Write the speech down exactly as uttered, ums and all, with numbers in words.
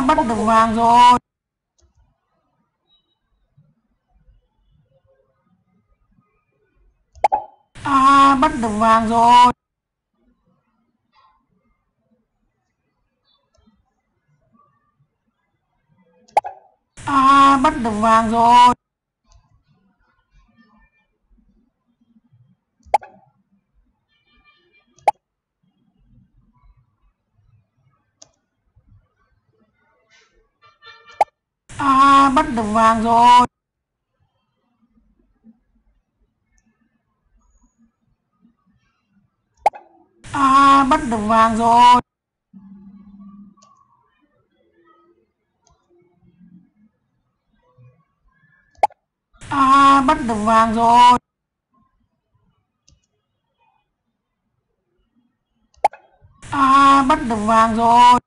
bắt được vàng rồi. À, bắt được vàng rồi. À, bắt được vàng rồi. À, bắt được vàng rồi. À, bắt được vàng rồi. À, bắt được vàng rồi. À, bắt được vàng rồi.